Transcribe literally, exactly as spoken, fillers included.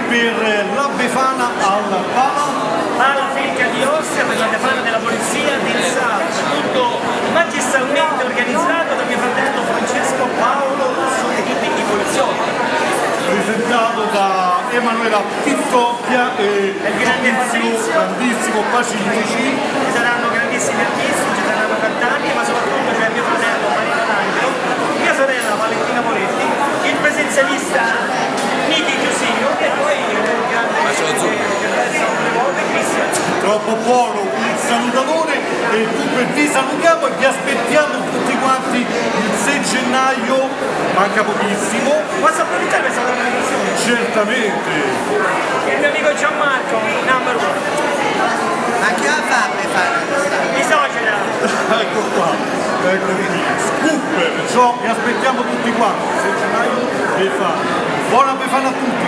per la Befana al Pala. Alla finca di Ostia per la Befana della Polizia del Salto, tutto magistralmente organizzato da mio fratello Francesco Paolo Russo e tutti i poliziotti. Presentato da Emanuela Pittoppia e il grande Patrizio, grandissimo Pacifici. Ci saranno grandissimi artisti, ci saranno cantanti, ma soprattutto c'è mio fratello Marino D'Angelo, mia sorella Valentina Moretti, il presenzialista Niti Giusilio e poi il grande Cristian. Troppo buono, un salutatore e dunque vi salutiamo e vi aspettiamo tutti quanti il sei gennaio, manca pochissimo. Posso approfittare per salutare una persona? Certamente. Il mio amico Gianmarco, number one. Ma chi la fa per fare questa? Mi societa. Ecco qua, ecco qui, scoop, perciò vi aspettiamo tutti quanti, sei gennaio Befana. Buona Befana a tutti!